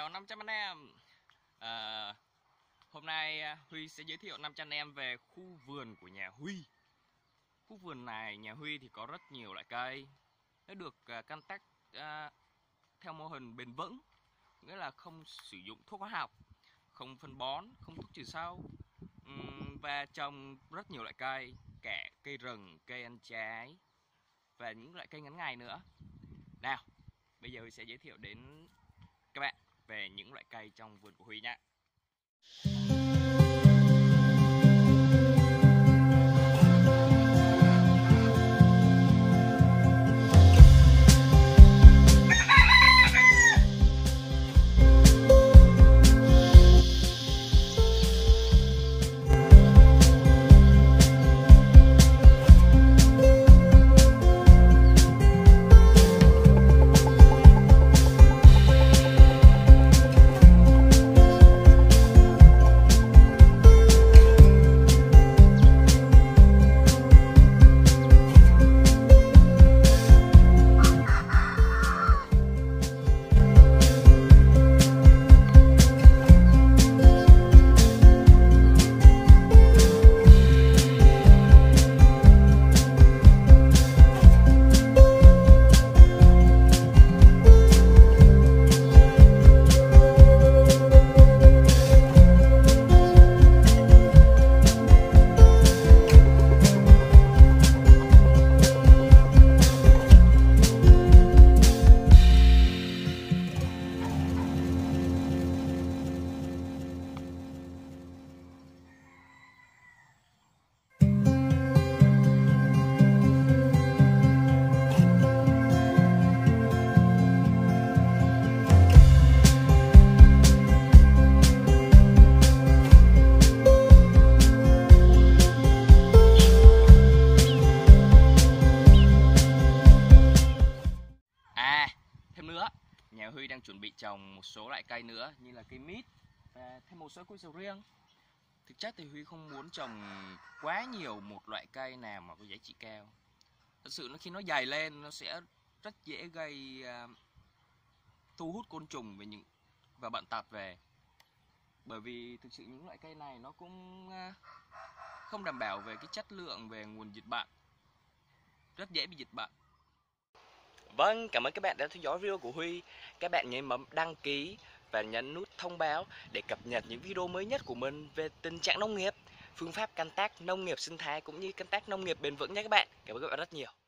chào 500 anh em. Hôm nay Huy sẽ giới thiệu 500 anh em về khu vườn của nhà Huy. Khu vườn này nhà Huy thì có rất nhiều loại cây. Nó được canh tác theo mô hình bền vững, nghĩa là không sử dụng thuốc hóa học, không phân bón, không thuốc trừ sâu, và trồng rất nhiều loại cây, cả cây rừng, cây ăn trái và những loại cây ngắn ngày nữa. Nào, bây giờ Huy sẽ giới thiệu đến các bạn về những loại cây trong vườn của Huy nhé. Thêm nữa, nhà Huy đang chuẩn bị trồng một số loại cây nữa như là cây mít và thêm một số cây sầu riêng. Thực chất thì Huy không muốn trồng quá nhiều một loại cây nào mà có giá trị cao. Thật sự khi nó dày lên nó sẽ rất dễ gây thu hút côn trùng và bệnh tật về. Bởi vì thực sự những loại cây này nó cũng không đảm bảo về cái chất lượng về nguồn dịch bệnh, rất dễ bị dịch bệnh. Vâng, cảm ơn các bạn đã theo dõi video của Huy. Các bạn nhấn bấm đăng ký và nhấn nút thông báo để cập nhật những video mới nhất của mình về tình trạng nông nghiệp, phương pháp canh tác nông nghiệp sinh thái cũng như canh tác nông nghiệp bền vững nhé các bạn. Cảm ơn các bạn rất nhiều.